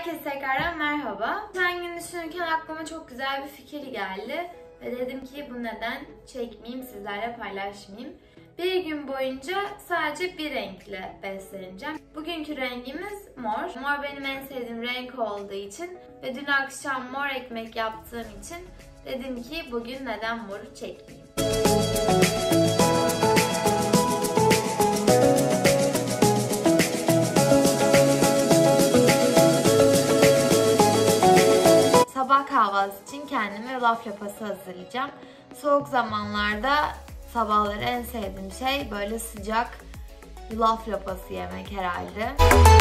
Herkese tekrardan merhaba. Geçen gün düşünürken aklıma çok güzel bir fikir geldi. Ve dedim ki bu neden çekmeyeyim, sizlerle paylaşmayayım. Bir gün boyunca sadece bir renkle besleneceğim. Bugünkü rengimiz mor. Mor benim en sevdiğim renk olduğu için ve dün akşam mor ekmek yaptığım için dedim ki bugün neden moru çekmeyeyim. Sabah kahvaltısı için kendime yulaf lapası hazırlayacağım. Soğuk zamanlarda sabahları en sevdiğim şey böyle sıcak yulaf lapası yemek herhalde.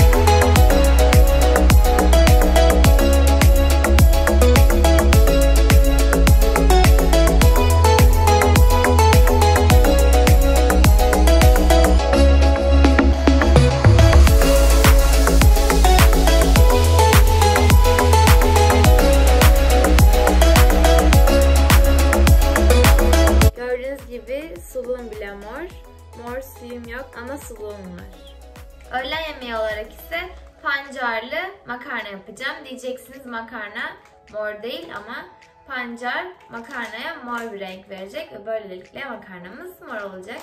Suluğum bile mor. Mor suyum yok ama suluğum var. Öğlen yemeği olarak ise pancarlı makarna yapacağım. Diyeceksiniz makarna mor değil ama pancar makarnaya mor bir renk verecek ve böylelikle makarnamız mor olacak.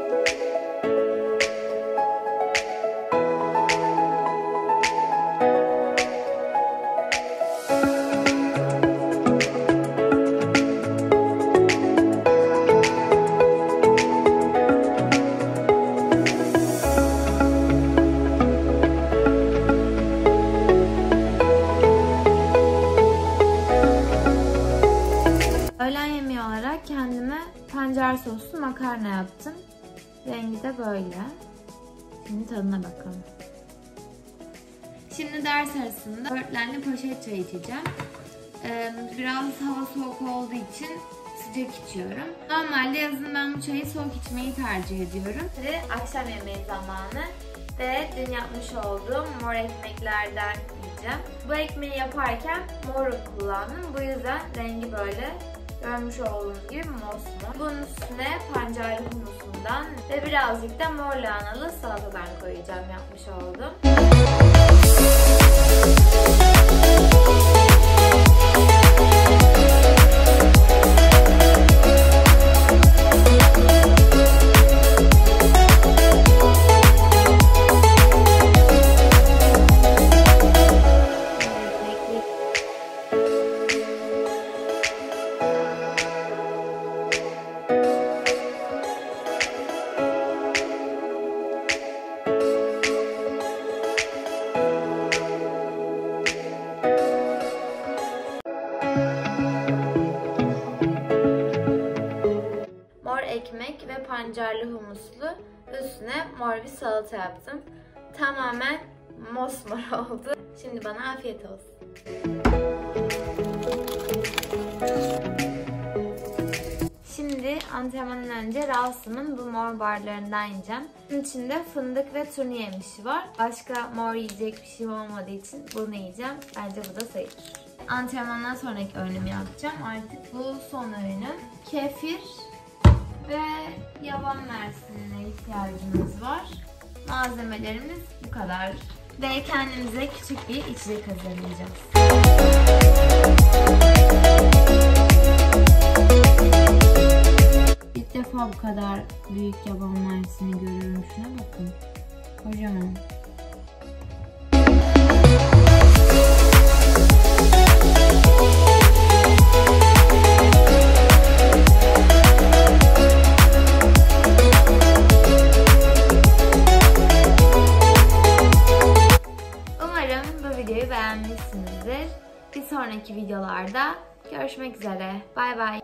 Öğlen yemeği olarak kendime pancar soslu makarna yaptım. Rengi de böyle. Şimdi tadına bakalım. Şimdi ders arasında böğürtlenli poşet çay içeceğim. Biraz hava soğuk olduğu için sıcak içiyorum. Normalde yazın ben bu çayı soğuk içmeyi tercih ediyorum. Ve akşam yemeği zamanı ve dün yapmış olduğum mor ekmeklerden yiyeceğim. Bu ekmeği yaparken mor kullandım. Bu yüzden rengi böyle görmüş olduğunuz gibi mosmor. Bunun üstüne pancarlı humusundan ve birazcık da mor lahanalı salatadan koyacağım yapmış oldum. Ekmek ve pancarlı humuslu üstüne mor bir salata yaptım. Tamamen mosmor oldu. Şimdi bana afiyet olsun. Şimdi antrenmandan önce Rawsom'un bu mor barlarından yiyeceğim. Bunun içinde fındık ve turni yemişi var. Başka mor yiyecek bir şey olmadığı için bunu yiyeceğim. Bence bu da sayılır. Antrenmandan sonraki öğünümü yapacağım. Artık bu son öğünüm. Kefir ve yaban mersinine ihtiyacımız var. Malzemelerimiz bu kadar. Ve kendimize küçük bir içecek hazırlayacağız. İlk defa bu kadar büyük yaban mersini görüyorum. Şuna bakın. Kocaman. Beğenmişsinizdir. Bir sonraki videolarda görüşmek üzere. Bay bay.